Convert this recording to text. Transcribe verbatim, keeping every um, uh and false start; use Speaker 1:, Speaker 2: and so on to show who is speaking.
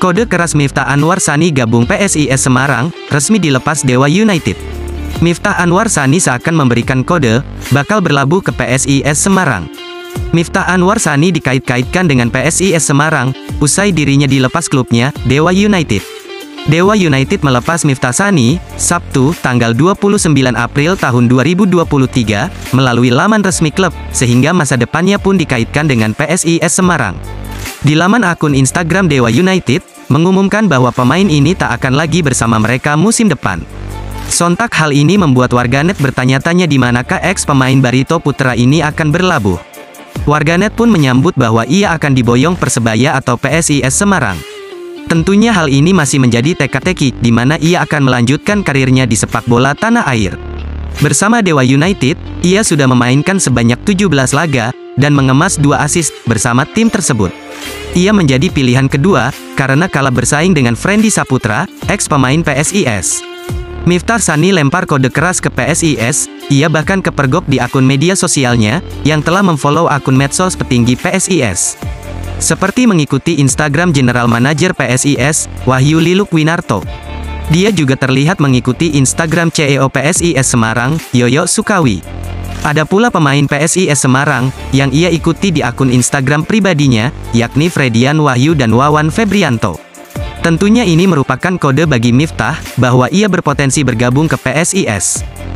Speaker 1: Kode keras Miftah Anwar Sani gabung P S I S Semarang, resmi dilepas Dewa United. Miftah Anwar Sani seakan memberikan kode, bakal berlabuh ke P S I S Semarang. Miftah Anwar Sani dikait-kaitkan dengan P S I S Semarang, usai dirinya dilepas klubnya, Dewa United. Dewa United melepas Miftah Sani, Sabtu, tanggal dua puluh sembilan April tahun dua ribu dua puluh tiga, melalui laman resmi klub, sehingga masa depannya pun dikaitkan dengan P S I S Semarang. Di laman akun Instagram Dewa United, mengumumkan bahwa pemain ini tak akan lagi bersama mereka musim depan. Sontak hal ini membuat warganet bertanya-tanya di manakah ex pemain Barito Putra ini akan berlabuh. Warganet pun menyambut bahwa ia akan diboyong Persebaya atau P S I S Semarang. Tentunya hal ini masih menjadi teka-teki, di mana ia akan melanjutkan karirnya di sepak bola tanah air. Bersama Dewa United, ia sudah memainkan sebanyak tujuh belas laga, dan mengemas dua assist bersama tim tersebut. Ia menjadi pilihan kedua, karena kalah bersaing dengan Friendy Saputra, ex pemain P S I S. Miftah Sani lempar kode keras ke P S I S, ia bahkan kepergok di akun media sosialnya, yang telah memfollow akun medsos petinggi P S I S. Seperti mengikuti Instagram General Manager P S I S, Wahyu Lilukwinarto. Dia juga terlihat mengikuti Instagram C E O P S I S Semarang, Yoyo Sukawi. Ada pula pemain P S I S Semarang, yang ia ikuti di akun Instagram pribadinya, yakni Fredian Wahyu dan Wawan Febrianto. Tentunya ini merupakan kode bagi Miftah, bahwa ia berpotensi bergabung ke P S I S.